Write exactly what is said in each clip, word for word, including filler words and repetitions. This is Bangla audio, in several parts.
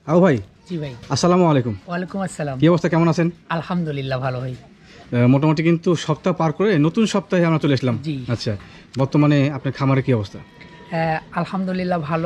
আবু ভাই। জি ভাই। আসসালামু আলাইকুম। ওয়ালাইকুম আসসালাম। কি অবস্থা, কেমন আছেন? আলহামদুলিল্লাহ ভালো ভাই। মোটামুটি কিন্তু সপ্তাহ পার করে নতুন সপ্তাহে আমরা চলে আসলাম। জি। আচ্ছা, বর্তমানে আপনার খামারে কি অবস্থা? আলহামদুলিল্লাহ ভালো,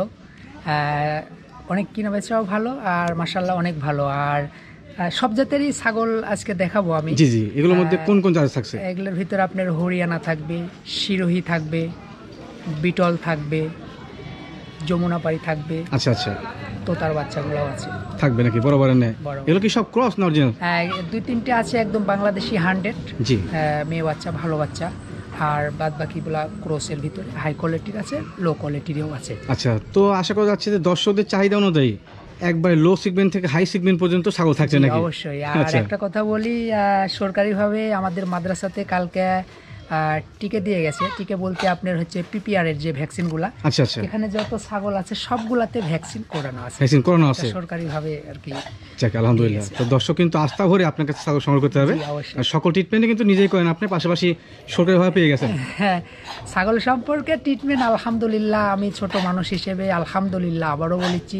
অনেক কিনা বেচাও ভালো আর মাশাআল্লাহ অনেক ভালো। আর সব জাতেরই ছাগল আজকে দেখাবো আমি। জি জি, এগুলোর মধ্যে কোন কোন জাত থাকছে? এগুলোর ভিতরে আপনার হরিয়ানা থাকবে, শিরোহী থাকবে, বিটল থাকবে, যমুনাপাড়ি থাকবে। আচ্ছা আচ্ছা, তোতার বাচ্চাগুলো আছে থাকবে নাকি? বড় বড় নেই এগুলো কি সব ক্রস না অরিজিনাল? দুই তিনটে আছে একদম বাংলাদেশি হান্ড্রেড। জি। মেয়ে বাচ্চা, ভালো বাচ্চা। আর বাদ বাকিগুলা ক্রসের ভিতরে হাই কোয়ালিটির আছে, লো কোয়ালিটিরও আছে। আচ্ছা, তো আশা করা যাচ্ছে যে দর্শকদের চাহিদা অনুযায়ী একবারে লো সেগমেন্ট থেকে হাই সেগমেন্ট পর্যন্ত ছাগল থাকছে নাকি? অবশ্যই। আর একটা কথা বলি, সরকারিভাবে আমাদের মাদ্রাসাতে কালকে টিকে দিয়ে গেছে। টিকে বলতে আপনার হচ্ছে পিপিআর এর যে ভ্যাকসিনগুলা, আচ্ছা আচ্ছা, এখানে যত ছাগল আছে সবগুলাতে ভ্যাকসিন করানো আছে। ভ্যাকসিন করানো আছে সরকারিভাবে আর কি। যাক আলহামদুলিল্লাহ। তো দর্শক কিন্তু আস্থা ভরে আপনার কাছে ছাগল সংগ্রহ করতে হবে। আর সকল ট্রিটমেন্টে কিন্তু নিজেই করেন আপনি, পাশাপাশি সরকারিভাবে পেয়ে গেছেন। হ্যাঁ, ছাগল সম্পর্কে ট্রিটমেন্ট আলহামদুলিল্লাহ, আমি ছোট মানুষ হিসেবে আলহামদুলিল্লাহ আবারও বলেছি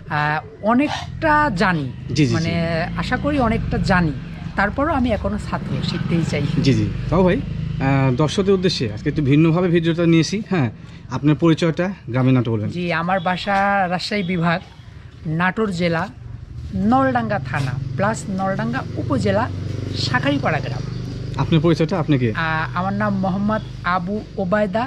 অনেকটা জানি, মানে আশা করি অনেকটা জানি। তারপরও আমি এখনো ছাত্র, শিখতেই চাই। জি জি। তাও ভাই, দর্শকদের উদ্দেশ্যে আজকে একটু ভিন্নভাবে ভিডিওটা নিয়েছি। হ্যাঁ, আপনার পরিচয়টা গ্রামীণ নাটক বলবেন। জি, আমার বাসা রাজশাহী বিভাগ, নাটোর জেলা, নলডাঙ্গা থানা প্লাস নলডাঙ্গা উপজেলা, শাঁখারীপাড়া গ্রাম। আপনার পরিচয়টা আপনি কি? আমার নাম মোহাম্মদ আবু ওবায়দা,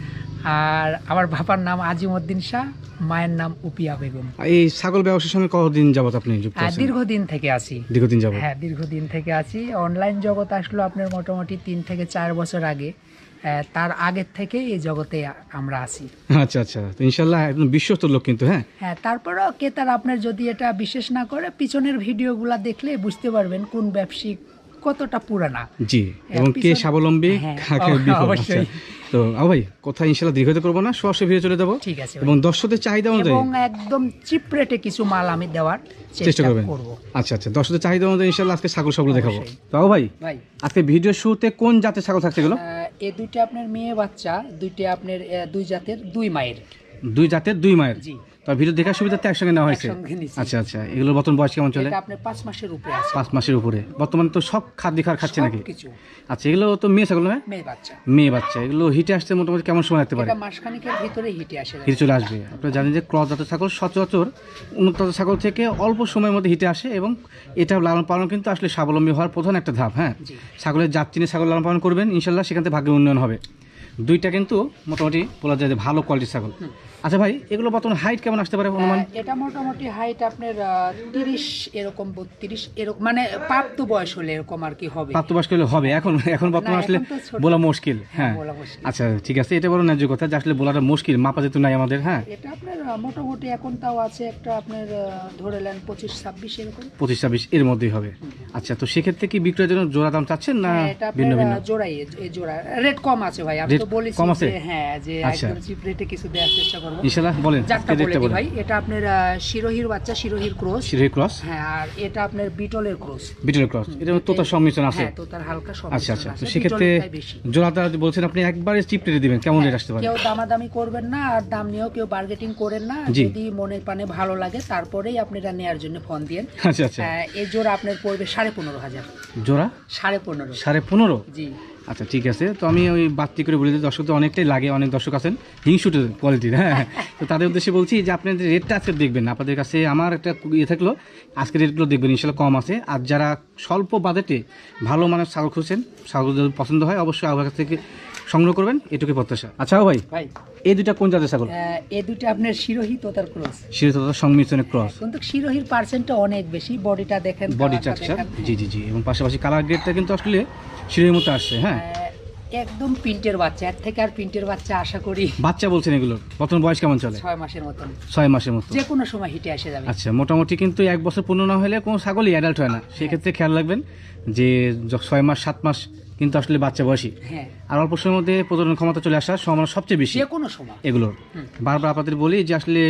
আর আমার বাবার নাম আজিমউদ্দিন শাহ, মায়ের নাম উপিয়া বেগম। এই ছাগল ব্যবসার সঙ্গে কতদিন যাবত আপনি যুক্ত আছেন? দীর্ঘদিন থেকে আছি। দীর্ঘদিন যাবত? হ্যাঁ, দীর্ঘদিন থেকে আছি। অনলাইন জগৎ আসলো আপনার মোটামুটি তিন থেকে চার বছর আগে। তার আগের থেকে এই জগতে আমরা আছি। আচ্ছা আচ্ছা, তো ইনশাআল্লাহ একদম বিশ্বস্ত লোক কিন্তু। হ্যাঁ হ্যাঁ, তারপরেও ক্রেতার আপনার যদি এটা বিশেষ না করে পিছনের ভিডিওগুলা দেখলে বুঝতে পারবেন কোন ব্যবসায়িক কতটা পুরানা। জি, এবং কে স্বাবলম্বী, কাকে বিফল। অবশ্যই। তো আও ভাই, কথা ইনশাআল্লাহ দীর্ঘায়িত করব না, সরাসরি ভিডিও চলে যাব। ঠিক আছে। এবং দর্শকদের চাহিদা অনুযায়ী এবং একদম চিপ রেটে কিছু মাল আমি দেওয়ার চেষ্টা করব। আচ্ছা আচ্ছা, দর্শকদের চাহিদা অনুযায়ী ইনশাআল্লাহ আজকে ছাগল সবগুলো দেখাবো। তো আও ভাই, ভাই আজকে ভিডিও শুরুতে কোন জাতের ছাগল থাকছে এগুলো? এই দুইটা আপনার মেয়ে বাচ্চা, দুইটা আপনার দুই জাতের দুই মায়ের। দুই জাতের দুই মায়ের? জি। তো ভিডিও দেখার সুবিধাতে একসঙ্গে নেওয়া হয়েছে। আচ্ছা আচ্ছা, এগুলোর বর্তমান বয়স কেমন চলে? এটা আপনার পাঁচ মাসের উপরে আছে। পাঁচ মাসের উপরে। বর্তমানে তো সব খাদ্য খাবার খাচ্ছে নাকি? কিছু। আচ্ছা, এগুলো তো মেয়ে ছাগল না? মেয়ে বাচ্চা। মেয়ে বাচ্চা। এগুলো হিটে আসতে মোটামুটি কেমন সময় লাগতে পারে? এটা মাসখানেকের ভিতরে হিটে আসে। হিটে চলে আসবে। আপনারা জানেন যে ক্রস জাতের ছাগল সচরাচর উন্নত জাতের ছাগল থেকে অল্প সময়ের মধ্যে হিটে আসে, এবং এটা লালন পালন কিন্তু আসলে স্বাবলম্বী হওয়ার প্রধান একটা ধাপ। হ্যাঁ, ছাগলের জাত চিনে ছাগল লালন পালন করবেন, ইনশাল্লাহ সেখান থেকে ভাগ্যের উন্নয়ন হবে। দুইটা কিন্তু মোটামুটি বলা যায় যে ভালো কোয়ালিটির ছাগল। আচ্ছা ভাই, এগুলো বর্তমান হাইট কেমন আসতে পারে অনুমান? এটা মোটামুটি হাইট আপনার তিরিশ এরকম, বত্রিশ এরকম, মানে প্রাপ্ত বয়স হলে এরকম আর কি হবে। প্রাপ্ত বয়স হলে হবে। এখন এখন বর্তমান আসলে বলা মুশকিল। হ্যাঁ, আচ্ছা ঠিক আছে, এটা বড় ন্যায্য কথা যে আসলে বলাটা মুশকিল, মাপা যেহেতু নাই আমাদের। হ্যাঁ, এটা আপনার মোটামুটি এখন তাও আছে একটা আপনার ধরে নেন পঁচিশ ছাব্বিশ এরকম, পঁচিশ ছাব্বিশ এর মধ্যেই হবে। আচ্ছা, তো সেক্ষেত্রে কি বিক্রয়ের জন্য জোড়া দাম চাচ্ছেন না ভিন্ন ভিন্ন? জোড়াই, এই জোড়া রেট কম আছে ভাই। আমি তো বলেছি কম আছে। হ্যাঁ, যে একদম চিপ রেটে কিছু দেওয়ার চেষ্টা করব ইনশাআল্লাহ। বলেন ভাই। এটা আপনার শিরোহির বাচ্চা, শিরোহির ক্রস। শিরোহির ক্রস। হ্যাঁ, আর এটা আপনার বিটলের ক্রস। বিটলের ক্রস, এটা তোতার সংমিশ্রণ আছে। হ্যাঁ, তোতার হালকা সংমিশ্রণ। আচ্ছা আচ্ছা, তো সেক্ষেত্রে জোড়াটা বলছেন আপনি একবারে চিপ রেটে দিবেন, কেমন রেট আসতে পারে? কেউ দামাদামি করবেন না, আর দাম নিয়েও কেউ বার্গেটিং করেন না। যদি মনের পানে ভালো লাগে তারপরেই আপনারা নেয়ার জন্য ফোন দিন। আচ্ছা আচ্ছা, এই জোড়া আপনার পড়বে সাড়ে পনেরো হাজার। জোড়া সাড়ে পনেরো? সাড়ে পনেরো? জি। আচ্ছা ঠিক আছে, তো আমি ওই বাড়তি করে বলে দিই, দর্শক তো অনেকটাই লাগে, অনেক দর্শক আছেন হিংসুটের কোয়ালিটির। হ্যাঁ, তো তাদের উদ্দেশ্যে বলছি যে আপনাদের রেটটা আজকে দেখবেন, আপনাদের কাছে আমার একটা ইয়ে থাকলো, আজকে রেটগুলো দেখবেন ইনশাল্লাহ কম আছে। আর যারা স্বল্প বাজেটে ভালো মানের ছাগল খুঁজছেন, ছাগল যদি পছন্দ হয় অবশ্যই আমার কাছ থেকে সংগ্রহ করবেন, এটুকুই প্রত্যাশা। আচ্ছা ভাই, ভাই এই দুইটা কোন জাতের ছাগল? এই দুইটা আপনার শিরোহী তোতার ক্রস। শিরোহী তোতার সংমিশ্রণের ক্রস। কিন্তু শিরোহীর পার্সেন্টটা অনেক বেশি। বডিটা দেখেন, বডি স্ট্রাকচার। জি জি জি, এবং পাশাপাশি কালার গ্রেডটা কিন্তু আসলে শিরোহীর মতো আসছে। হ্যাঁ, একদম প্রিন্টের বাচ্চা। এর থেকে আর প্রিন্টের বাচ্চা আশা করি। বাচ্চা বলছেন এগুলো বর্তমান বয়স কেমন চলে? ছয় মাসের মতন। ছয় মাসের মতো, যে কোনো সময় হিটে এসে যাবে। আচ্ছা, মোটামুটি কিন্তু এক বছর পূর্ণ না হলে কোনো ছাগলই অ্যাডাল্ট হয় না। সেক্ষেত্রে খেয়াল রাখবেন যে ছয় মাস সাত মাস কিন্তু আসলে বাচ্চা বয়সী। হ্যাঁ, আর অল্প সময়ের মধ্যে প্রজনন ক্ষমতা চলে আসার সম্ভাবনা সবচেয়ে বেশি যে কোনো সময় এগুলোর। বারবার আপনাদের বলি যে আসলে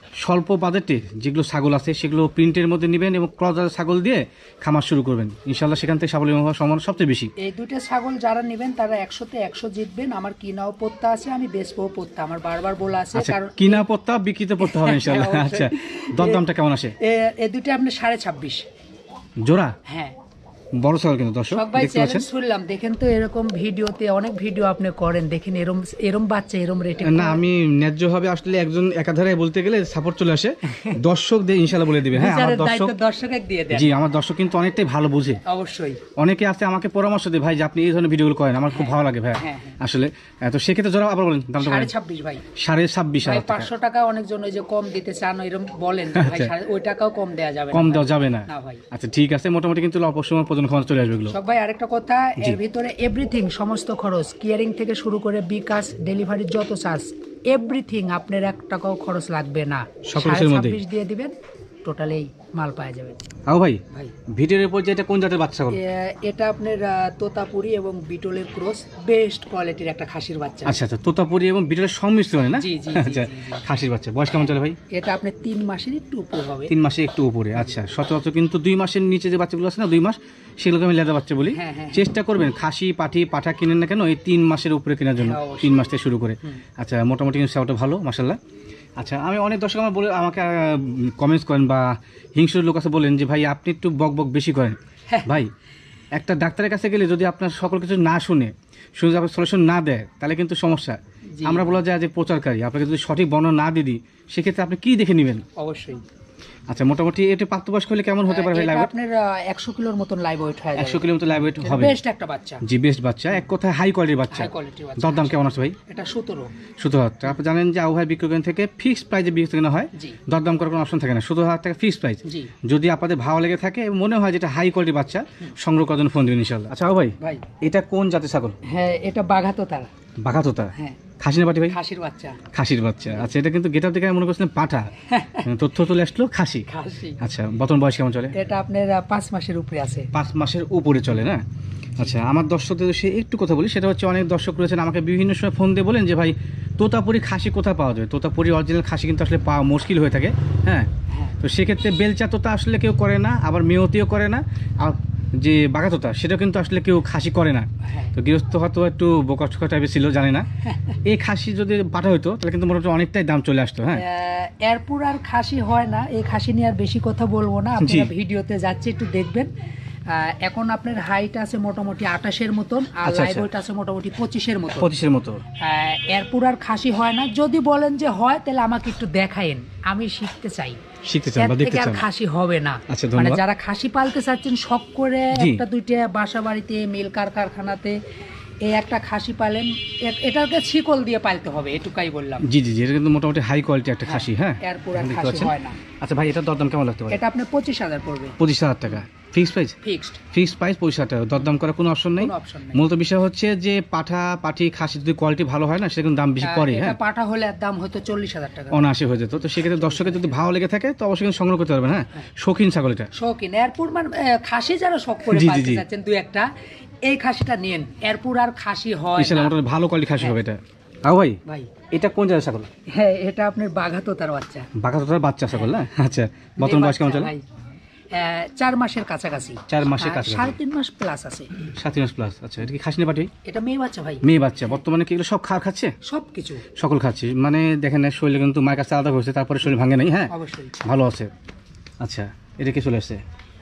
স্বল্প বাজেটে যেগুলো ছাগল আছে সেগুলো প্রিন্টের মধ্যে নেবেন এবং ক্রস জাতের ছাগল দিয়ে খামার শুরু করবেন, ইনশাল্লাহ সেখান থেকে স্বাবলম্বী হওয়ার সম্ভাবনা সবচেয়ে বেশি। এই দুইটা ছাগল যারা নেবেন তারা একশোতে একশো জিতবেন। আমার কিনাও পত্তা আছে, আমি বেচবো পত্তা, আমার বারবার বলা আছে। আচ্ছা, কারণ কিনা পত্তা বিক্রিতে পড়তে হবে ইনশাল্লাহ। আচ্ছা, দরদামটা কেমন আসে? এ- এই দুইটা আপনি সাড়ে ছাব্বিশ জোড়া, হ্যাঁ বড় ছাগল কিন্তু দর্শক সবাই দেখতে পাচ্ছেন। চ্যালেঞ্জ শুনলাম, দেখেন তো এরকম ভিডিওতে অনেক ভিডিও আপনি করেন, দেখেন এরম এরম বাচ্চা এরম রেটে না, আমি ন্যায্য ভাবে আসলে একজন একাধারে বলতে গেলে সাপোর্ট চলে আসে, দর্শক দিয়ে ইনশাল্লাহ বলে দিবে। হ্যাঁ, আমার দর্শক, দর্শক দিয়ে দেন। জি আমার দর্শক কিন্তু অনেকটাই ভালো বুঝে। অবশ্যই অনেকে আছে আমাকে পরামর্শ দেয়, ভাই যে আপনি এই ধরনের ভিডিওগুলো করেন, আমার খুব ভালো লাগে ভাই। হ্যাঁ, আসলে আহ, তো সেক্ষেত্রে যারা আবার বলেন দামটা সাড়ে বলেন। ছাব্বিশ ভাই, সাড়ে ছাব্বিশ ভাই হাজার টাকা পাঁচশো টাকা অনেকজন ওই যে কম দিতে চান এরকম বলেন, ভাই আচ্ছা। সাড়ে- ওই টাকাও কম দেওয়া যাবে না কম ভাই। দেওয়া যাবে না? না ভাই। আচ্ছা ঠিক আছে, মোটামুটি কিন্তু অল্প সময় পর্যন্ত খরচ চলে আসবে এগুলো। সব ভাই আরেকটা কথা, এর ভিতরে এভরিথিং সমস্ত খরচ, কিয়ারিং থেকে শুরু করে বিকাশ, ডেলিভারির যত চার্জ, এভরিথিং আপনার এক টাকাও খরচ লাগবে না। সকল সাড়ে কিছুর মধ্যেই। ছাব্বিশ দিয়ে দিবেন, টোটালি মাল পাওয়া যাবে। আও ভাই, ভাই ভিডিওর উপর যে এটা কোন জাতের বাচ্চা ছাগল? এ- এটা আপনার আহ, তোতাপুরি এবং বিটলের ক্রস, বেস্ট কোয়ালিটির একটা খাসির বাচ্চা। আচ্ছা আচ্ছা, তোতাপুরি এবং বিটলের সংমিশ্রণে না? জি, জি, জি, আচ্ছা, জি, জি। খাসির বাচ্চা বয়স কেমন চলে ভাই? এটা আপনার তিন মাসের একটু উপর হবে। তিন মাসে একটু উপরে। আচ্ছা, সচরাচর কিন্তু দুই মাসের নিচে যে বাচ্চাগুলো আছে না, দুই মাস, সেগুলোকে আমি লেদা বাচ্চা বলি। হ্যাঁ, হ্যাঁ। চেষ্টা করবেন খাসি পাঠি পাঠা কিনেন না কেন এই তিন মাসের উপরে কেনার জন্য, হ্যাঁ, অবশ্যই। তিন মাস থেকে শুরু করে। আচ্ছা, মোটামুটি কিন্তু সেটা ভালো মাশাল্লাহ। আচ্ছা, আমি অনেক দর্শক আমার বলে আমাকে কমেন্টস করেন বা হিংস্র লোক আছে বলেন যে ভাই আপনি একটু বক বক বেশি করেন। হ্যাঁ। ভাই, একটা ডাক্তারের কাছে গেলে যদি আপনার সকল কিছু না শুনে শুনে আপনার সলিউশন না দেয় তাহলে কিন্তু সমস্যা। জি। আমরা বলা যায় যে প্রচারকারী, আপনাকে যদি সঠিক বর্ণনা না দিয়ে দিই সেক্ষেত্রে আপনি কি দেখে নেবেন? অবশ্যই। আচ্ছা, মোটামুটি এটা প্রাপ্তবয়স্ক হলে কেমন হতে পারে ভাই? এটা লাইভ আপনার একশো কিলোর মতন লাইভ ওয়েট হয়ে যাবে। একশো কিলোমিটার লাইভ ওয়েট হবে। বেস্ট একটা বাচ্চা, জি বেস্ট বাচ্চা, এক কথায় হাই কোয়ালিটির বাচ্চা। হাই কোয়ালিটির বাচ্চা। দরদাম কেমন আছে ভাই? এটা সতেরো। সতেরো হাজার টাকা। আপনি জানেন যে আবহাওয়া বিক্রয় থেকে ফিক্সড প্রাইসে বিক্রি কেনা হয়, জি। দরদাম করার কোনো অপশন থাকে না, সতেরো হাজার টাকা ফিক্সড প্রাইস। জি। যদি আপনাদের ভালো লেগে থাকে এবং মনে হয় যেটা হাই কোয়ালিটির বাচ্চা, সংগ্রহ করার জন্য ফোন দিবেন ইনশাল্লাহ। আচ্ছা ভাই, ভাই এটা কোন জাতের ছাগল? হ্যাঁ, এটা বাঘাতো তারা। বাঘাতোতা? হ্যাঁ, খাসি না পাটি ভাই? খাসির বাচ্চা। খাসির বাচ্চা। আচ্ছা, এটা কিন্তু গেটার দেখে মনে করছিলেন পাঠা, তথ্য তুলে আসলো খাসি। খাসি। আচ্ছা, বর্তমান বয়স কেমন চলে? এটা আপনার আহ, পাঁচ মাসের উপরে আছে। পাঁচ মাসের উপরে চলে না? আচ্ছা, আমার দর্শকদের সে একটু কথা বলি, সেটা হচ্ছে অনেক দর্শক রয়েছেন আমাকে বিভিন্ন সময় ফোন দিয়ে বলেন যে ভাই তোতাপুরি খাসি কোথায় পাওয়া যায়? তোতাপুরি অরিজিনাল খাসি কিন্তু আসলে পাওয়া মুশকিল হয়ে থাকে। হ্যাঁ, হ্যাঁ। তো সেক্ষেত্রে বেলচা তোতা আসলে কেউ করে না, আবার মেয়তিও করে না, আর যে বাঘা তোতা সেটা কিন্তু আসলে কেউ খাসি করে না। হ্যাঁ। তো গৃহস্থ হয়তো একটু বোকাচোকা টাইপের ছিল, জানি না। এই খাসি যদি পাঠা হইতো তাহলে কিন্তু মোটামুটি অনেকটাই দাম চলে আসতো। হ্যাঁ, আহ, এরপর আর খাসি হয় না। এই খাসি নিয়ে আর বেশি কথা বলবো না, আপনারা ভিডিওতে যাচ্ছে একটু দেখবেন। আহ, এখন আপনার হাইট আছে মোটামুটি আঠাশের মতন, আর আচ্ছা, লাইভ আচ্ছা। ওয়েট আছে মোটামুটি পঁচিশের মতো। পঁচিশের মতো। এরপর আর খাসি হয় না। যদি বলেন যে হয় তাহলে আমাকে একটু দেখায়েন, আমি শিখতে চাই। শিখতে চান এর বা দেখতে থেকে আর চান? খাসি হবে না। আচ্ছা, মানে ধন্যবাদ। যারা খাসি পালতে চাচ্ছেন শখ করে জি। একটা দুইটা বাসা বাড়িতে মিল কার কারখানাতে এই একটা খাসি পালেন, এ- এটাকে শিকল দিয়ে পালতে হবে, এটুকাই বললাম। জি জি জি, এটা কিন্তু মোটামুটি হাই কোয়ালিটি একটা খাসি। হ্যাঁ, এরপর আর দেখতে খাসি পাচ্ছেন। হয় না। আচ্ছা ভাই, এটার দরদাম কেমন লাগতে পারে? এটা আপনার পঁচিশ হাজার পড়বে, পঁচিশ হাজার টাকা fixed price? Fixed, fixed price পঁচিশ হাজার টাকা, দরদাম করার কোনো অপশন নেই। কোনো অপশন নেই। মূলত বিষয় হচ্ছে যে পাঠা পাঠি খাসি যদি কোয়ালিটি ভালো হয় না সেটা কিন্তু দাম বেশি আহ, পড়ে। এটা হ্যাঁ, পাঠা হলে আর দাম হয়তো চল্লিশ হাজার টাকা। অনায়াসে হয়ে যেত। তো সেক্ষেত্রে দর্শকের যদি ভালো লেগে থাকে তো অবশ্যই কিন্তু সংগ্রহ করতে পারবেন। হ্যাঁ, শৌখিন ছাগল এটা। শৌখিন এরপর মানে আহ, খাসি যারা শখ করে জি, জি, পালতে জি। চাচ্ছেন দুই একটা, এই খাসিটা নেন, এরপর আর খাসি হয় ইনশাআল্লাহ না। মোটামুটি ভালো কোয়ালিটি খাসি হবে এটা। আও ভাই, ভাই এটা কোন জাতের ছাগল? হ্যাঁ, এটা আপনার বাঘাতো তার বাচ্চা। বাঘাতোতার বাচ্চা ছাগল না? আচ্ছা, বর্তমান বয়স কেমন চলে? ভাই, আহ, চার মাসের কাছাকাছি। চার মাসের আর কাছাকাছি। সাড়ে তিন মাস প্লাস আছে। সাত মাস প্লাস। আচ্ছা, এটা কি খাসি না পাঠি? এটা মেয়ে বাচ্চা ভাই, মেয়ে বাচ্চা। বর্তমানে কি এগুলো সব খাওয়ার খাচ্ছে? সবকিছু সকল খাচ্ছে মানে দেখেন না, শরীরে কিন্তু মায়ের কাছে আলাদা হয়েছে, তারপরে শরীর ভাঙে নাই। হ্যাঁ, অবশ্যই। ভালো আছে। আচ্ছা, এটা কি চলে আসছে?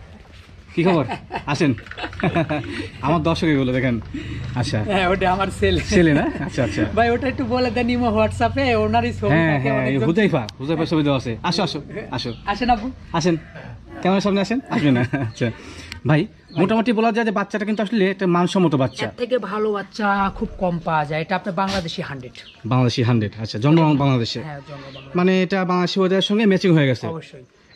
কি খবর? আসেন। আমার দর্শক এগুলো দেখেন। আচ্ছা, হ্যাঁ, ওটা আমার ছেলে। ছেলে না? আচ্ছা আচ্ছা। ভাই ওটা একটু বলে দেন ইমো হোয়াটসঅ্যাপে, ওনারই ছবি হ্যাঁ থাকে হ্যাঁ, অনেকজন। হুদাইফা হুদাইফা ছবি দেওয়া আছে। আসো আসো আসো, আসেন আব্বু। আসেন। ক্যামেরার সামনে আসেন। আসবেন না? আচ্ছা ভাই, মোটামুটি বলা যায় যে বাচ্চাটা কিন্তু আসলে একটা মানসম্মত বাচ্চা। এর থেকে ভালো বাচ্চা খুব কম পাওয়া যায়। এটা আপনার বাংলাদেশি হান্ড্রেড। বাংলাদেশি হান্ড্রেড। আচ্ছা, জন্ম বাংলাদেশে, হ্যাঁ, জন্ম বাংলা। মানে এটা বাংলাদেশি ওদের সঙ্গে ম্যাচিং হয়ে গেছে। অবশ্যই।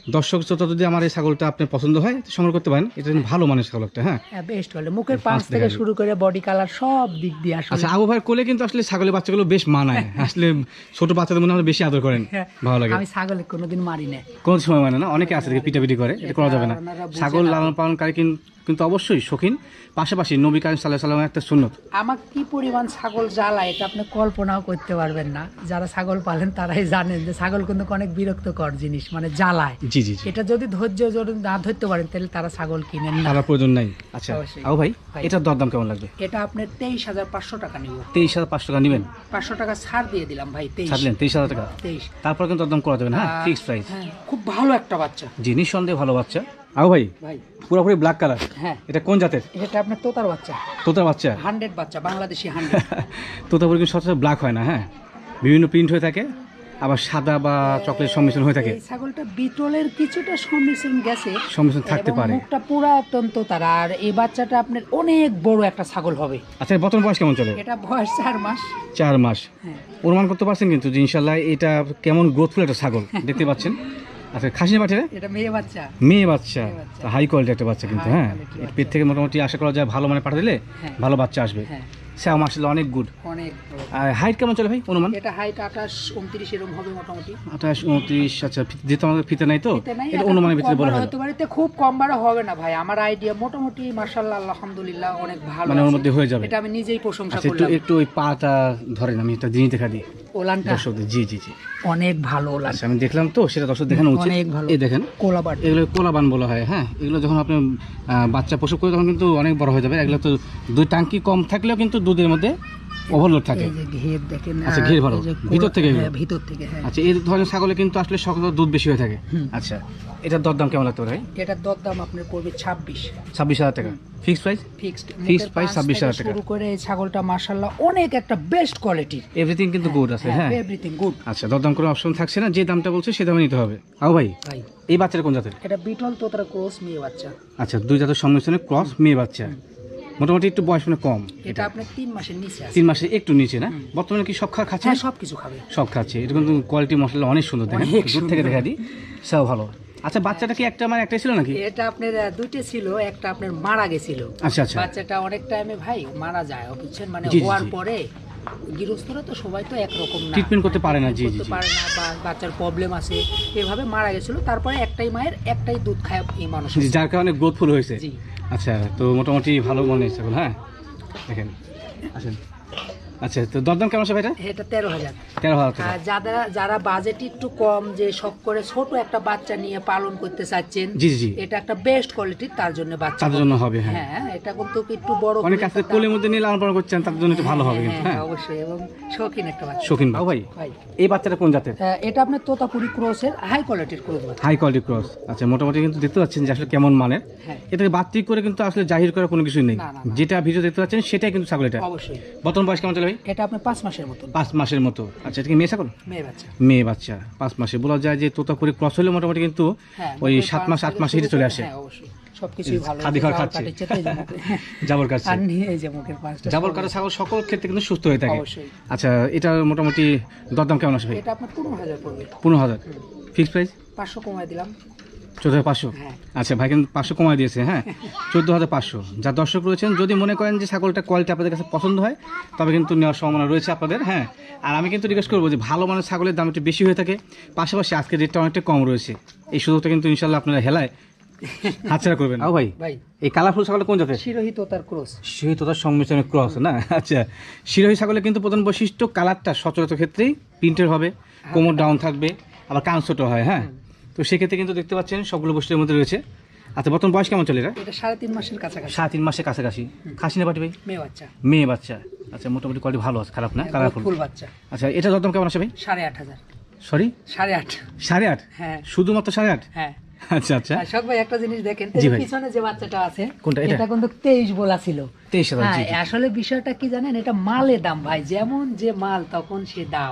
দর্শক শ্রোতা যদি আমার এই ছাগলটা আপনার পছন্দ হয় তো সংগ্রহ করতে পারেন, এটা কিন্তু ভালো মানের ছাগল একটা। হ্যাঁ হ্যাঁ বেস্ট বলে মুখের পাঁচ থেকে শুরু করে বডি কালার সব দিক দিয়ে আসলে। আচ্ছা আবু ভাইয়ের কোলে কিন্তু আসলে ছাগলের বাচ্চাগুলো বেশ মানায়, আসলে ছোট বাচ্চাদের মনে হয় বেশি আদর করেন, ভালো লাগে। আমি ছাগলে কোনোদিন মারি না, কোন সময় মানে না, অনেকে আছে পিটাপিটি করে, এটা করা যাবে না। ছাগল লালন পালনকারী কিন্তু অবশ্যই শৌখিন, পাশাপাশি নবী কারীম সাল্লাল্লাহু আলাইহি ওয়াসাল্লামের একটা সুন্নত। আমার কি পরিমাণ ছাগল জ্বালায় এটা আপনি কল্পনাও করতে পারবেন না, যারা ছাগল পালেন তারাই জানেন যে ছাগল কিন্তু অনেক বিরক্তকর জিনিস, মানে জ্বালায়। জি জি জি। এটা যদি ধৈর্য যদি না ধরতে পারেন তাহলে তারা ছাগল কিনেন না, তার প্রয়োজন নাই। আচ্ছা অবশ্যই। আবু ভাই ভাই। এটার দরদাম কেমন লাগবে? এটা আপনার তেইশ হাজার পাঁচশো টাকা নিব। তেইশ হাজার পাঁচশো টাকা নেবেন? পাঁচশো টাকা ছাড় দিয়ে দিলাম ভাই, তেইশ ছাড়লেন তেইশ হাজার টাকা, তেইশ। তারপর কিন্তু দরদাম করা যাবে না, হ্যাঁ ফিক্সড প্রাইস। হ্যাঁ খুব ভালো একটা বাচ্চা, জি নিঃসন্দেহে ভালো বাচ্চা। আবু ভাই ভাই পুরোপুরি ব্ল্যাক কালার, হ্যাঁ এটা কোন জাতের? এটা আপনার তোতার বাচ্চা, তোতার বাচ্চা। হান্ড্রেড বাচ্চা, বাংলাদেশি হান্ড্রেড। তোতাপুরি কিন্তু সচরাচর ব্ল্যাক হয় না, হ্যাঁ বিভিন্ন প্রিন্ট হয়ে থাকে, আবার সাদা বা চকলেট সংমিশ্রণ হয়ে থাকে। এই ছাগলটা বিটলের কিছুটা সংমিশ্রণ গেছে, সংমিশ্রণ থাকতে এবং পারে। মুখটা পুরো একদম তোতার, আর এই বাচ্চাটা আপনার অনেক বড় একটা ছাগল হবে। আচ্ছা বর্তমান বয়স কেমন চলে? এটা বয়স চার মাস। চার মাস। হ্যাঁ অনুমান করতে পারছেন কিন্তু যে ইনশাল্লাহ এটা কেমন গ্রোথফুল একটা ছাগল দেখতে পাচ্ছেন। আচ্ছা খাসি না পাঠে? এটা মেয়ে বাচ্চা। মেয়ে বাচ্চা, মেয়ে বাচ্চা। হাই কোয়ালিটি একটা বাচ্চা কিন্তু, High হ্যাঁ quality এর বাচ্চা। পেট থেকে মোটামুটি আশা করা যায় ভালো মানে পাঠা দিলে হ্যাঁ। ভালো বাচ্চা আসবে। হ্যাঁ স্যাম আসলে অনেক গুড। অনেক বড়। আর হাইট কেমন চলে ভাই অনুমান? এটা হাইট আঠাশ উনত্রিশ এরকম হবে মোটামুটি। আঠাশ উনত্রিশ। আচ্ছা ফি- যেহেতু আমাদের ফিতে নাই তো ফিতে নাই, এটা এটা অনুমানের খুব ভিতরে কম বলা বাড়া হয় হতে পারে, তো খুব কম বাড়া হবে না ভাই, আমার আইডিয়া মোটামুটি মাশাআল্লাহ আলহামদুলিল্লাহ অনেক ভালো মানে ওর আছে। মধ্যে হয়ে যাবে। এটা আমি নিজেই প্রশংসা আচ্ছা একটু করলাম। একটু ওই পাটা ধরেন, আমি একটা জিনিস দেখা দিই ওলানটা দর্শকদের। জি জি জি। অনেক ভালো ওলান, আচ্ছা আমি দেখলাম তো সেটা দর্শক দেখানো উচিত। অনেক ভালো। এই দেখেন কোলাবাট। এগুলো কোলাবান বলা হয়, হ্যাঁ এগুলো যখন আপনি আহ, বাচ্চা প্রসব করে তখন কিন্তু অনেক বড় হয়ে যাবে। এগুলো তো দুই টাঙ্কি কম থাকলেও কিন্তু দুধের মধ্যে ওভারলোড থাকে। এই যে ঘের দেখেন, আচ্ছা, আর ঘের ভালো। এই যে ভিতর কোলা- থেকে এগুলো? হ্যাঁ, ভিতর থেকে, হ্যাঁ। আচ্ছা এই ধরনের ছাগলে কিন্তু আসলে সকালে দুধ বেশি হয়ে থাকে। হুম। আচ্ছা এটার দরদাম কেমন লাগতে পারে ভাই? এটার দরদাম আপনার পড়বে ছাব্বিশ। ছাব্বিশ হাজার টাকা fixed price? Fixed Fixed price ছাব্বিশ হাজার টাকা। শুরু করে এই ছাগলটা মাশাআল্লাহ অনেক একটা বেস্ট কোয়ালিটির, এভরিথিং কিন্তু গুড আছে, হ্যাঁ এভরিথিং গুড। আচ্ছা দরদাম কোনো অপশন থাকছে না, যে দামটা বলছে সে দামে নিতে হবে। আও ভাই ভাই এই বাচ্চাটা কোন জাতের? এটা বিটল তোতার ক্রস মেয়ে বাচ্চা। আচ্ছা দুই জাতের সংমিশ্রণে ক্রস মেয়ে বাচ্চা, মোটামুটি একটু বয়স মানে কম, এটা আপনার তিন মাসের নিচে আছে। তিন মাসে একটু নিচে না? বর্তমানে কি সব খা খাচ্ছে? হ্যাঁ সবকিছু খাবে। সব খাচ্ছে। এটা কিন্তু কোয়ালিটি মশলা অনেক সুন্দর, দেখেন অনেক দূর থেকে দেখা দিই, সব ভালো। আচ্ছা বাচ্চাটা কি একটা মানে একটাই ছিল নাকি? এটা আপনার আহ, দুইটা ছিল, একটা আপনার মারা গেছিল। আচ্ছা আচ্ছা বাচ্চাটা অনেক টাইমে ভাই মারা যায়, বুঝছেন, মানে জি, জি, হওয়ার জি। পরে গৃহস্থরা তো সবাই তো একরকম না, ট্রিটমেন্ট করতে পারে না। জি জি করতে জি। পারে না, বা বাচ্চার প্রবলেম আছে, এভাবে মারা গেছিল। তারপরে একটাই মায়ের একটাই দুধ খায় এই মানুষ। জি, যার কারণে গ্রোথফুল হয়েছে। জি। আচ্ছা তো মোটামুটি ভালো মনে হচ্ছে এখন, হ্যাঁ দেখেন আসেন। আচ্ছা তো দরদাম কেমন আছে ভাইটা? এটা তেরো হাজার। তেরো হাজার টাকা। আর যারা যারা বাজেট একটু কম, যে শখ করে ছোট একটা বাচ্চা নিয়ে পালন করতে চাচ্ছেন, জি জি জি। এটা একটা বেস্ট কোয়ালিটির তার জন্য বাচ্চা তাদের জন্য হবে, হ্যাঁ। হ্যাঁ এটা কিন্তু একটু বড় অনেক হলে আছে একটা- কোলের মধ্যে নিয়ে লালন পালন করছেন, তাদের জন্য একটু ভালো হবে হ্যাঁ, কিন্তু, হ্যাঁ, হ্যাঁ অবশ্যই, এবং শৌখিন একটা বাচ্চা। শৌখিন ভাই। ভাই ভাই এই বাচ্চাটা কোন জাতের? আহ, এটা আপনার তোতাপুরি ক্রসের হাই কোয়ালিটির ক্রস বাচ্চা। High quality cross. আচ্ছা মোটামুটি কিন্তু দেখতে পাচ্ছেন যে আসলে কেমন মানের। হ্যাঁ এটাকে বাতিক করে কিন্তু আসলে জাহির করার কোনো কিছুই নেই, না, না, না। যেটা ভিডিও দেখতে পাচ্ছেন সেটাই কিন্তু ছাগল। এটা অবশ্যই। বর্তমান বয়স কেমন চলে ভাই? এটা আপনার পাঁচ মাসের মতন পাঁচ মাসের মতো। আচ্ছা এটা কি মেয়ে ছাগল? মেয়ে বাচ্চা। মেয়ে বাচ্চা পাঁচ মাসে। বলা যায় যে তোতাপুরি ক্রস হলে মোটামুটি কিন্তু হ্যাঁ ওই মুখের সাত পাঁচ মাস আট থেকে মাসে শুরু হিটে চলে করে- আসে। হ্যাঁ অবশ্যই সবকিছুই ভালো। খাদি খাওয়ার জাবর খাচ্ছে। কাটাচ্ছে তো এই যে মুখে। জাবর কাটছে। আর নিয়ে এই যে মুখের পাঁচটা জাবর সব- কাটা ছাগল সকল ক্ষেত্রে কিন্তু সুস্থ হয়ে থাকে। অবশ্যই। আচ্ছা এটা মোটামুটি দরদাম কেমন আসে ভাই? এটা আপনার পনেরো হাজার পড়বে। পনেরো হাজার ফিক্সড প্রাইস? পাঁচশো কমায় দিলাম। চোদ্দ হাজার পাঁচশো। হ্যাঁ। আচ্ছা ভাই কিন্তু পাঁচশো কমায় দিয়েছে, হ্যাঁ চোদ্দ হাজার পাঁচশো। যা দর্শক রয়েছেন যদি মনে করেন যে ছাগলটা কোয়ালিটি আপনাদের কাছে পছন্দ হয় তবে কিন্তু নেওয়ার সম্ভাবনা রয়েছে আপনাদের, হ্যাঁ। আর আমি কিন্তু রিকোয়েস্ট করবো যে ভালো মানের ছাগলের দাম একটু বেশি হয়ে থাকে, পাশাপাশি আজকের রেটটা অনেকটা কম রয়েছে, এই সুযোগটা কিন্তু ইনশাল্লাহ আপনারা হেলায় হাতছাড়া করবেন। আও ভাই ভাই এই কালারফুল ছাগলটা কোন জাতের? শিরোহিত তার ক্রস। শিরোহী তোতার সংমিশ্রণের ক্রস না? আচ্ছা শিরোহী ছাগলের কিন্তু প্রধান বৈশিষ্ট্য কালারটা সচরাচর ক্ষেত্রেই প্রিন্টের হবে, কোমর ডাউন থাকবে, আবার কান ছোট হয়, হ্যাঁ। তো সেক্ষেত্রে কিন্তু দেখতে পাচ্ছেন সবগুলো বৈশিষ্ট্যের মধ্যে রয়েছে। আচ্ছা বর্তমান বয়স কেমন চলে এটা? এটা সাড়ে তিন মাসের কাছাকাছি। সাড়ে তিন মাসের কাছাকাছি। খাসি না পাটি ভাই? মেয়ে বাচ্চা। মেয়ে বাচ্চা। আচ্ছা মোটামুটি কোয়ালিটি ভালো আছে, খারাপ না, কালারফুল। ফুল বাচ্চা। আচ্ছা এটা দরদাম কেমন আছে ভাই? সাড়ে আট হাজার। সরি সাড়ে আট। সাড়ে আট? হ্যাঁ শুধুমাত্র সাড়ে আট? হ্যাঁ। আচ্ছা আচ্ছা আর শখ ভাই একটা জিনিস দেখেন, জি এই ভাই। পিছনে যে বাচ্চাটা আছে কোনটা এটা? এটা কিন্তু তেইশ বলা ছিল। তেইশ হাজার। হ্যাঁ জি জি। আসলে বিষয়টা কি জানেন, এটা মালে দাম ভাই, যেমন যে মাল তখন সে দাম।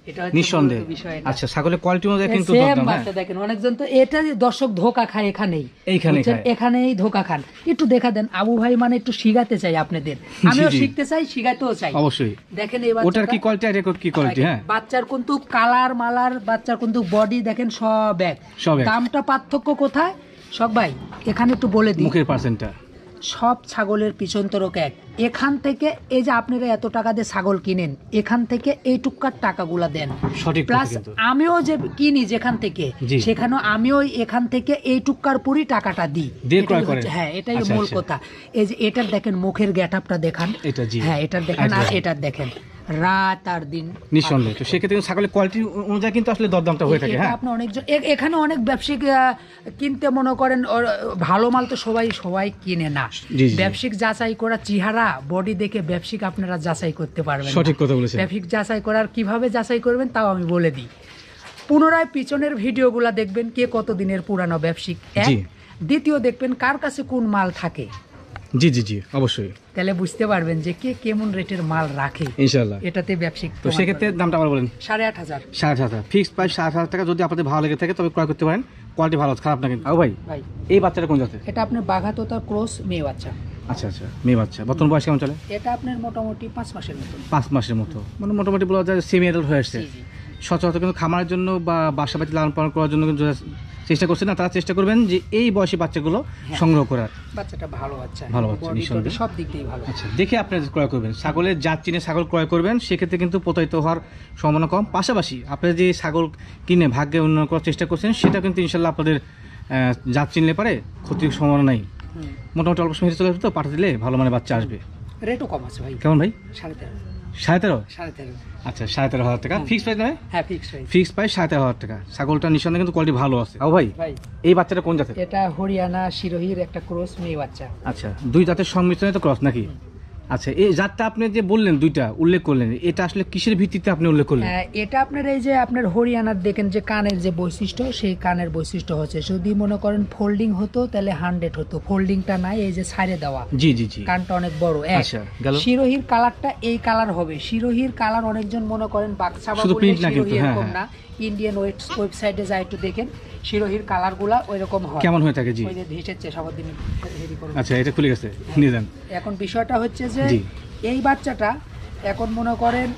এটা হচ্ছে নিঃসন্দেহে। মূলত বিষয় এটা। আচ্ছা, ছাগলের কোয়ালিটি অনুযায়ী কিন্তু Same দরদাম, হ্যাঁ? বাচ্চা দেখেন, অনেকজন তো এটা যে দর্শক ধোকা খায় এখানেই, এইখানেই বুঝছেন? খায়। এখানেই ধোকা খান। একটু দেখা দেন আবু ভাই, মানে একটু শিখাতে চাই আপনাদের, আমিও জি। শিখতে চাই, শিখাতেও চাই। অবশ্যই। দেখেন এই ওটার বাচ্চাটা, কি কোয়ালিটি আর এটার কি কোয়ালিটি, হ্যাঁ? বাচ্চার কিন্তু কালার মালার, বাচ্চার কিন্তু বডি দেখেন সব এক। সব এক। দামটা পার্থক্য কোথায় শখ ভাই, এখানে একটু বলে দিই। মুখের পার্সেন্টটা সব ছাগলের পিছন তরক এক। এখান থেকে এই যে আপনারা এত টাকা দিয়ে ছাগল কিনেন, এখান থেকে এই টুকার টাকাগুলা দেন। সঠিক কথা প্লাস কিন্তু। আমিও যে কিনি যেখান থেকে, জি। সেখানেও আমিও এখান থেকে এই টুকার পুরি টাকাটা দিই। দিয়ে এটাই ক্রয় করেন। হচ্ছে- হ্যাঁ, এটাই আচ্ছা, মূল আচ্ছা। কথা। এই যে এটার দেখেন মুখের গেটআপটা দেখান, এটা জি। হ্যাঁ এটার দেখেন আর একদম। এটার দেখেন, রাত আর দিন। নিঃসন্দেহে। তো সেক্ষেত্রে কিন্তু ছাগলের কোয়ালিটি অনুযায়ী কিন্তু আসলে দরদামটা হয়ে থাকে, এটা হ্যাঁ? আপনি অনেকজন এ- এখানে অনেক ব্যবসায়িক আহ, কিনতে মনে করেন ওর, ভালো মাল তো সবাই সবাই কিনে না। জি, জি। ব্যবসায়িক যাচাই করা চেহারা বডি দেখে ব্যবসায়িক আপনারা যাচাই করতে পারবেন না। সঠিক কথা বলেছেন। ব্যবসায়িক যাচাই করার কিভাবে যাচাই করবেন তাও আমি বলে দিই। পুনরায় পিছনের ভিডিওগুলা দেখবেন কে কত দিনের পুরানো ব্যবসায়িক, এক। জি। দ্বিতীয় দেখবেন কার কাছে কোন মাল থাকে, জি জি জি, অবশ্যই, তাহলে বুঝতে পারবেন যে কে কেমন রেটের মাল রাখে। ইনশাআল্লাহ। এটাতে ব্যবসায়িক তো সেক্ষেত্রে দামটা আবার বলেন। সাড়ে আট হাজার সাড়ে আট হাজার ফিক্সড প্রাইস সাড়ে আট হাজার টাকা। যদি আপনাদের ভালো লেগে থাকে তবে ক্রয় করতে পারেন, কোয়ালিটি ভালো, খারাপ না কিন্তু। আও ভাই, ভাই। এই বাচ্চাটা কোন জাতের? এটা আপনার বাঘাতোতা ক্রস মেয়ে বাচ্চা। আচ্ছা আচ্ছা, মেয়ে বাচ্চা। বর্তমান বয়স কেমন চলে? এটা আপনার মোটামুটি পাঁচ মাসের মতন। পাঁচ মাসের মতো, মানে মোটামুটি বলা যায় সেমি অ্যাডাল্ট হয়ে আসছে। জি, জি। সচরাচর কিন্তু খামারের জন্য বা বাসা বাড়িতে লালন পালন করার জন্য কিন্তু যারা চেষ্টা করছেন না, তারা চেষ্টা করবেন যে এই বয়সী বাচ্চাগুলো সংগ্রহ করার। বাচ্চাটা ভালো বাচ্চা, ভালো বাচ্চা, বডি নিঃসন্দেহে। টডি সব দিক দিয়ে ভালো। আচ্ছা, দেখে আপনারা ক্রয় করবেন। ছাগলের জাত চিনে ছাগল ক্রয় করবেন, সেক্ষেত্রে কিন্তু প্রতারিত হওয়ার সম্ভাবনা কম। পাশাপাশি আপনারা যে ছাগল কিনে ভাগ্যে উন্নয়ন করার চেষ্টা করছেন, সেটা কিন্তু ইনশাল্লাহ আপনাদের আহ, জাত চিনলে পারে ক্ষতির সম্ভাবনা নাই। হুম। মোটামুটি অল্প সময় চলে আসবে, তো পাঠা দিলে ভালো মানে বাচ্চা আসবে। রেটও কম আছে ভাই, কেমন ভাই? সাড়ে তেরো। সাড়ে তেরো? সাড়ে তেরো আচ্ছা, সাড়ে তেরো হাজার টাকা ফিক্স প্রাইস নয়? হ্যাঁ, ফিক্স প্রাইস। ফিক্স প্রাইস সাড়ে তেরো হাজার টাকা। ছাগলটা নিঃসন্দেহে কিন্তু কোয়ালিটি ভালো আছে। ও ভাই, ভাই এই বাচ্চাটা কোন জাতের? এটা হরিয়ানা শিরোহির একটা ক্রস মেয়ে বাচ্চা। আচ্ছা, দুই জাতের সংমিশ্রণে তো ক্রস নাকি? আচ্ছা, এই জাতটা আপনি যে বললেন দুইটা উল্লেখ করলেন, এটা আসলে কিসের ভিত্তিতে আপনি উল্লেখ করলেন? হ্যাঁ, এটা আপনার এই যে আপনার হরিয়ানার দেখেন যে কানের যে বৈশিষ্ট্য, সেই কানের বৈশিষ্ট্য হচ্ছে, যদি মনে করেন ফোল্ডিং হতো তাহলে হান্ড্রেড হতো, ফোল্ডিংটা নাই, এই যে ছাড়ে দেওয়া, জি জি জি। কানটা অনেক বড়। এক, আচ্ছা, গেল। শিরোহির কালারটা এই কালার হবে। শিরোহির কালার অনেকজন মনে করেন বাক্সাবা শুধু বলে print না কিন্তু, শিরোহি হ্যাঁ, এরকম হ্যাঁ। না। ইন্ডিয়ান ওয়েবসাইটে যায় একটু দেখেন, শিরোহির কালারগুলা ওইরকম হয়। কেমন হয়ে থাকে? জি। ওই যে ধেসেছে সবাদিন হেরি করুন। আচ্ছা, এটা খুলে গেছে, নিয়ে যান। এখন বিষয়টা হচ্ছে যে জি। এই বাচ্চাটা এখন মনে করেন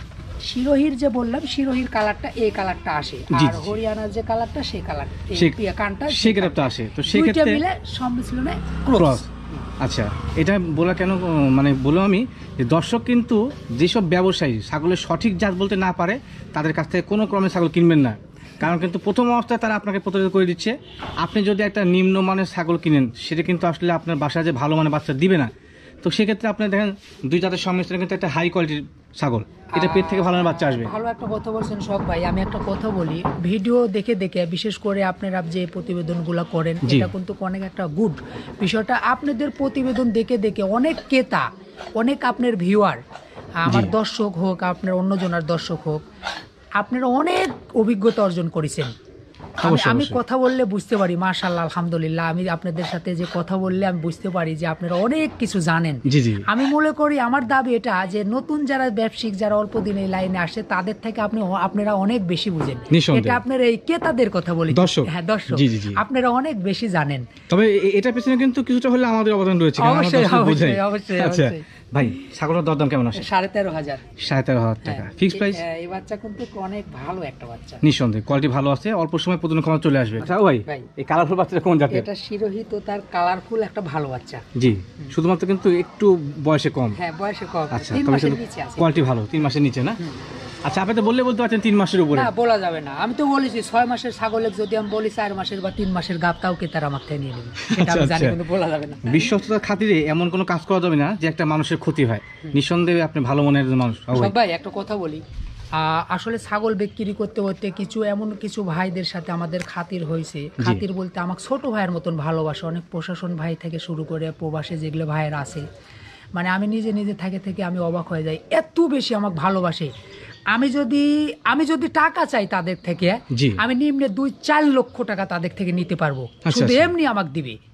শিরোহির যে বললাম, শিরোহির কালারটা এই কালারটা আসে, জি, আর জি। হরিয়ানার যে কালারটা সেই কালার, সে- কানটা সেই গ্রেপটা আসে, তো দুইটা সেক্ষেত্রে মিলে সংমিশ্রণে ক্রস। ক্রস। আচ্ছা, এটা বলা কেন উম, মানে বললাম আমি যে দর্শক কিন্তু যেসব ব্যবসায়ী ছাগলের সঠিক জাত বলতে না পারে, তাদের কাছ থেকে কোনো ক্রমে ছাগল কিনবেন না। কারণ কিন্তু প্রথম অবস্থায় তারা আপনাকে প্রতারিত করে দিচ্ছে। আপনি যদি একটা নিম্নমানের ছাগল কিনেন, সেটা কিন্তু আসলে আপনার বাসায় যে ভালো মানের বাচ্চা দিবে না। তো সেক্ষেত্রে আপনি দেখেন দুই জাতের সংমিশ্রণে কিন্তু একটা হাই কোয়ালিটির ছাগল, এটা পেট থেকে ভালো মানের বাচ্চা আসবে। ভালো একটা কথা বলছেন শখ ভাই, আমি একটা কথা বলি, ভিডিও দেখে দেখে বিশেষ করে আপনারা যে প্রতিবেদনগুলো করেন, জি। এটা কিন্তু অনেক একটা গুড বিষয়টা। আপনাদের প্রতিবেদন দেখে দেখে অনেক ক্রেতা, অনেক আপনার ভিউয়ার, আমার জি। দর্শক হোক, আপনার অন্যজনের দর্শক হোক, আপনারা অনেক অভিজ্ঞতা অর্জন করেছেন। আমি- অবশ্যই, আমি অবশ্যই। কথা বললে বুঝতে পারি, মাশাআল্লাহ আলহামদুলিল্লাহ, আমি আপনাদের সাথে যে কথা বললে আমি বুঝতে পারি যে আপনারা অনেক কিছু জানেন। জি জি। আমি মনে করি, আমার দাবি এটা যে নতুন যারা ব্যবসায়িক, যারা অল্প দিনে এই লাইনে আসে, তাদের থেকে আপনি আপনারা অনেক বেশি বুঝেন। নিঃসন্দেহে। এটা আপনার এই ক্রেতাদের কথা বলি, দর্শক। হ্যাঁ দর্শক, জি, জি, জি। আপনারা অনেক বেশি জানেন। তবে এ- এটার পেছনে কিন্তু কিছুটা হলে আমাদের অবদান রয়েছে, কারণ আমরা অবশ্যই, দর্শক বোঝাই। অবশ্যই, অবশ্যই, আচ্ছা অবশ্যই। ভাই, ছাগলের দরদাম কেমন আসে? সাড়ে তেরো হাজার সাড়ে তেরো হাজার টাকা ফিক্স প্রাইস। এই বাচ্চা কিন্তু অনেক ভালো একটা বাচ্চা। নিঃসন্দেহে কোয়ালিটি ভালো আছে, অল্প সময় প্রতিদিন ক্ষমতা চলে আসবে। আচ্ছা ভাই, ভাই। এই কালারফুল বাচ্চাটা কোন জাতের? এটা শিরোহিত, তার কালারফুল একটা ভালো বাচ্চা। জি, শুধুমাত্র কিন্তু একটু বয়সে কম। হ্যাঁ, বয়সে কম, আচ্ছা, তিন তবে মাসের কিন্তু নিচে আছে। কোয়ালিটি ভালো, তিন মাসের নিচে না? আচ্ছা, আপনি তো বললে বলতে পারছেন তিন মাসের উপরে। না, বলা যাবে না, আমি তো বলেছি ছয় মাসের ছাগলের যদি আমি বলি চার মাসের বা তিন মাসের গাব, তাও কে তার আমার থেকে নিয়ে নেবে, সেটা আমি আচ্ছা, জানি, আচ্ছা। কিন্তু বলা যাবে না। বিশ্বস্ততার খাতিরে এমন কোনো কাজ করা যাবে না যে একটা মানুষের ক্ষতি হয়। নিঃসন্দেহে আপনি ভালো মনের একজন মানুষ। ও ভাই। সবাই একটা কথা বলি, আহ, আসলে ছাগল বিক্রি করতে করতে কিছু এমন কিছু ভাইদের সাথে আমাদের খাতির হয়েছে। খাতির বলতে আমাকে ছোট ভাইয়ের মতন ভালোবাসে, অনেক প্রশাসন ভাই থেকে শুরু করে প্রবাসে যেগুলো ভাইয়েরা আছে, মানে আমি নিজে নিজে থেকে থেকে আমি অবাক হয়ে যাই, এত বেশি আমাকে ভালোবাসে। আমি যদি আমি যদি টাকা চাই তাদের থেকে, জি। আমি নিম্নে দুই চার লক্ষ টাকা তাদের থেকে নিতে পারবো, আচ্ছা, শুধু আচ্ছা। এমনি আমাকে দিবে।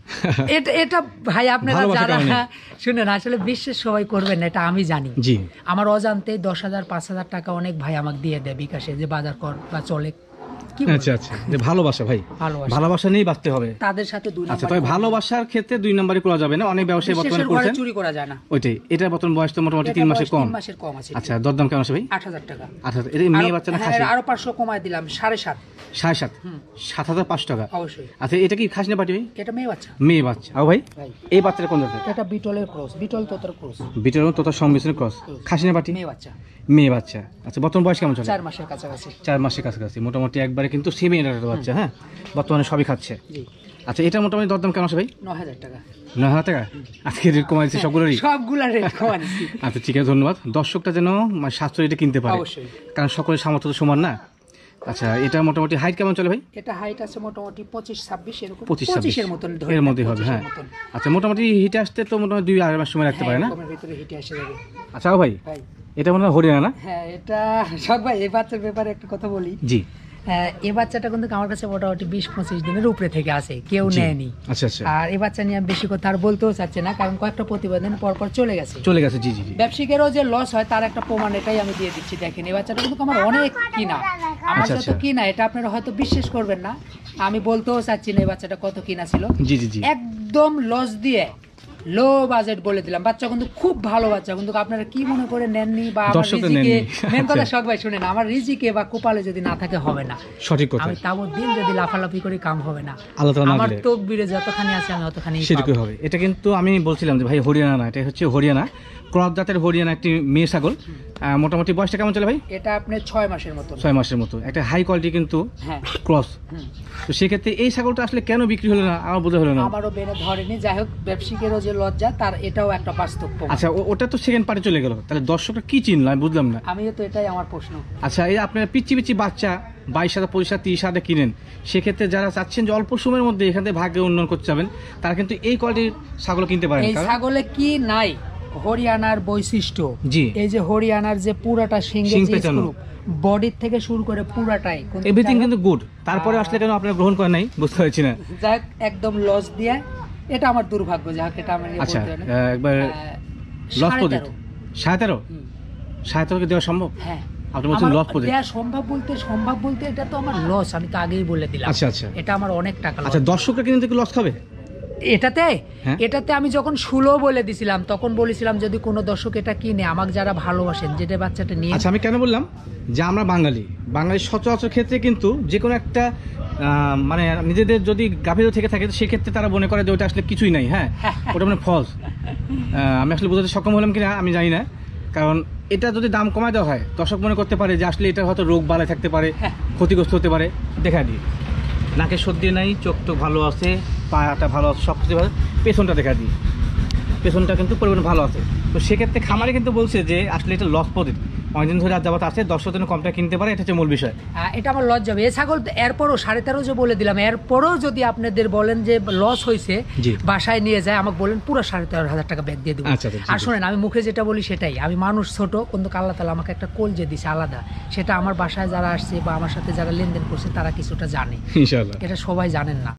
এটা এটা ভাই আপনারা ভালোবাসার যারা কারণে। শুনেন আসলে বিশ্বাস সবাই করবেন না, এটা আমি জানি। জি আমার অজান্তে দশ হাজার পাঁচ হাজার টাকা অনেক ভাই আমাকে দিয়ে দেয় বিকাশে, যে বাজার কর বা চলে কি বলবো? আচ্ছা আচ্ছা, যে ভালোবাসা ভাই, ভালোবাসা। ভালোবাসা নিয়েই বাঁচতে হবে। তাদের সাথে দুই আচ্ছা, নাম্বার তবে ভালোবাসার ক্ষেত্রে দুই নাম্বারই করা যাবে না, অনেক ব্যবসায়ী বর্তমানে বিশ্বাসের ঘরে করছেন চুরি করা যায় না। ওইটাই। এটা বর্তমান বয়স তো মোটামুটি এটা তিন মাসের বয়স কম। তিন মাসের কম আছে। আচ্ছা, দরদাম কেমন আছে ভাই? আট হাজার টাকা। আচ্ছা, এটা মেয়ে বাচ্চা না হ্যাঁ, খাসি? আরো পাঁচশো কমায় দিলাম, সাড়ে সাত। সাড়ে সাত, সাত হাজার পাঁচশো টাকা। অবশ্যই। আচ্ছা, এটা কি খাসি না পাটি ভাই? এটা মেয়ে বাচ্চা। মেয়ে বাচ্চা। আর ভাই ভাই এই বাচ্চাটা কোন জাতের? এটা বিটলের ক্রস, বিটল তোতার ক্রস। বিটের তোতার সংমিশ্রণের ক্রস। খাসি না পাটি? মেয়ে বাচ্চা। মেয়ে বাচ্চা। আচ্ছা, বর্তমান বয়স কেমন চলে? চার মাসের কাছাকাছি। চার মাসের কাছাকাছি, মোটামুটি একবারে কিন্তু সেমি একটা বাচ্চা। হ্যাঁ, বর্তমানে সবই খাচ্ছে। জি। আচ্ছা, এটা মোটামুটি দরদাম কেমন আছে ভাই? নয় হাজার টাকা। নয় হাজার টাকা। আজকে রেট কমাই দিচ্ছে সবগুলোরই? সবগুলা রেট কমা দিচ্ছি। আচ্ছা, ঠিক আছে, ধন্যবাদ। দর্শকটা যেন মানে স্বাস্থ্য এটা কিনতে পারে, অবশ্যই। কারণ সকলের সামর্থ্য তো সমান না। আচ্ছা, এটা মোটামুটি হাইট কেমন চলে ভাই? এটা হাইট আছে মোটামুটি পঁচিশ ছাব্বিশ এরকম। পঁচিশ ছাব্বিশ পঁচিশের মতন ধরে এর নেন, মধ্যে হবে। হ্যাঁ, পঁচিশের মতন। আচ্ছা, মোটামুটি হিটে আসতে তো মোটামুটি দুই আড়াই মাস সময় রাখতে পারে না? হ্যাঁ, কমের ভিতরে হিটে এসে যাবে। আচ্ছা ভাই, ভাই এটা মনে হয় হরিয়ানা না? হ্যাঁ, এটা সব ভাই এই বাচ্চার ব্যাপারে একটা কথা বলি। জি। হ্যাঁ, এই বাচ্চাটা কিন্তু আমার কাছে মোটামুটি বিশ পঁচিশ দিনের উপরে থেকে আছে, কেউ জি। নেয়নি। আচ্ছা আচ্ছা, আর এই বাচ্চা নিয়ে আমি বেশি কথা আর বলতেও চাচ্ছি না, কারণ কয়েকটা প্রতিবেদন পর পর চলে গেছে। চলে গেছে। জি জি জি। ব্যবসায়িকেরও যে লস হয় তার একটা প্রমাণ এটাই আমি দিয়ে দিচ্ছি। দেখেন, এই বাচ্চাটা কিন্তু আমার অনেক কিনা, আমার আচ্ছা, যত আচ্ছা। কিনা এটা আপনারা হয়তো বিশ্বাস করবেন না, আমি বলতেও চাচ্ছি না এই বাচ্চাটা কত কিনা ছিল। জি জি জি। একদম লস দিয়ে লো বাজেট বলে দিলাম। বাচ্চা কিন্তু খুব ভালো বাচ্চা, কিন্তু আপনারা কি মনে করে নেননি বা আমার দর্শকরা রিজিকে, নেননি। মেন কথা আচ্ছা। শখ ভাই শুনেন, আমার রিজিকে বা কোপালে যদি না থাকে হবে না। সঠিক কথা। আমি তাবৎ দিন যদি লাফালাফি করি কাম হবে না। আল্লাহ তাআলা না আমার দিলে। তকবিরে যতখানি আছে আমি অতখানি সেটুকুই হবে। এটা কিন্তু আমি বলছিলাম যে ভাই হরিয়ানা না, এটা হচ্ছে হরিয়ানা ক্রস জাতের হরিয়ানা একটি মেয়ে ছাগল। আহ, মোটামুটি বয়সটা কেমন চলে ভাই? এটা আপনার ছয় মাসের মতো। ছয় মাসের মতো, একটা হাই কোয়ালিটি কিন্তু হ্যাঁ। ক্রস। হুম। তো সেক্ষেত্রে এই ছাগলটা আসলে কেন বিক্রি হলো না আমার বোঝা হলো না। আমারও বেনে ধরেনি। যাই হোক, ব্যবসায়িকেরও যে লজ্জা, তার এটাও একটা বাস্তব প্রমাণ। আচ্ছা, ও- ওটা তো সেকেন্ড পার্টে চলে গেল, তাহলে দর্শকরা কি চিনলো আমি বুঝলাম না। আমিও তো, এটাই আমার প্রশ্ন। আচ্ছা, এই আপনার পিচ্ছি পিচ্ছি বাচ্চা বাইশ হাজার পঁচিশ হাজার তিরিশ হাজার কিনেন, সেক্ষেত্রে যারা চাচ্ছেন যে অল্প সময়ের মধ্যে এখান থেকে ভাগ্যে উন্নয়ন করতে যাবেন, তারা কিন্তু এই কোয়ালিটির ছাগল কিনতে পারেন। এই কারণ- ছাগলে কি নাই হরিয়ানার বৈশিষ্ট্য? জি। এই যে হরিয়ানার যে পুরাটা সিংহের শিং যে পেঁচানো। স্ক্রুপ, বডির থেকে শুরু করে পুরাটাই কিন্তু এভরিথিং যাই হোক, কিন্তু গুড, তারপরে আসলে কেন আপনারা গ্রহণ করেন নাই বুঝতে পারছি না। যাই হোক, একদম লস দিয়ে, এটা আমার দুর্ভাগ্য। যাই হোক, এটা আমি নিয়ে আচ্ছা, বলতে পারি না। আহ, একবার আহ, লস সাড়ে প্রজেক্ট তেরো। সাড়ে তেরো হুম, সাড়ে তেরোকে দেওয়া সম্ভব? হ্যাঁ। আপনি বলছেন আমার লস প্রজেক্ট। দেয়া সম্ভব বলতে সম্ভব বলতে এটা তো আমার লস, আমি তো আগেই বলে দিলাম। আচ্ছা, আচ্ছা। এটা আমার অনেক টাকা loss। আচ্ছা, দর্শকরা কিন্তু লস খাবে? এটাতে হ্যাঁ। এটাতে আমি যখন ষোলো বলে দিছিলাম, তখন বলেছিলাম যদি কোনো দর্শক এটা কিনে, আমাকে যারা ভালোবাসেন, যেটা বাচ্চাটা নিয়ে। আচ্ছা, আমি কেন বললাম যে আমরা বাঙালি, বাঙালি সচরাচর ক্ষেত্রে কিন্তু যে কোনো একটা আহ, মানে নিজেদের যদি গাভীর থেকে থাকে, সেক্ষেত্রে তারা মনে করে যে ওটা আসলে কিছুই নাই। হ্যাঁ, ওটা মানে ফলস। আমি আসলে বোঝাতে সক্ষম হলাম কিনা আমি জানি না, কারণ এটা যদি দাম কমায় দেওয়া হয়, দর্শক মনে করতে পারে যে আসলে এটা হয়তো রোগ বালাই থাকতে পারে, ক্ষতিগ্রস্ত হতে পারে। দেখা দিই নাকে সর্দি নাই, চোখ তো ভালো আছে, পাটা ভালো আছে, সব কিছু ভালো। পেছনটা দেখা দিই, পেছনটা কিন্তু পরিমাণ ভালো আছে। তো সেক্ষেত্রে খামারে কিন্তু বলছে যে আসলে এটা লস প্রজেক্ট, অনেকদিন ধরে যাবত আছে, দর্শক যেন কমটা কিনতে পারে, এটা হচ্ছে মূল বিষয়। আহ, এটা আমার লস যাবে। এ ছাগল তো এরপরও সাড়ে তেরো যে বলে দিলাম, এরপরও যদি আপনাদের বলেন যে লস হয়েছে, জি। বাসায় নিয়ে যায়, আমাকে বলেন পুরো সাড়ে তেরো হাজার টাকা ব্যাগ দিয়ে দেবো। আচ্ছা, আচ্ছা, ঠিক আর আছে। শোনেন, আমি মুখে যেটা বলি সেটাই। আমি মানুষ ছোট, কিন্তু আল্লাহ তাআলা আমাকে একটা কোল যে দিছে আলাদা, সেটা আমার বাসায় যারা আসছে বা আমার সাথে যারা লেনদেন করছে তারা কিছুটা জানে, ইনশাআল্লাহ। এটা সবাই জানেন না।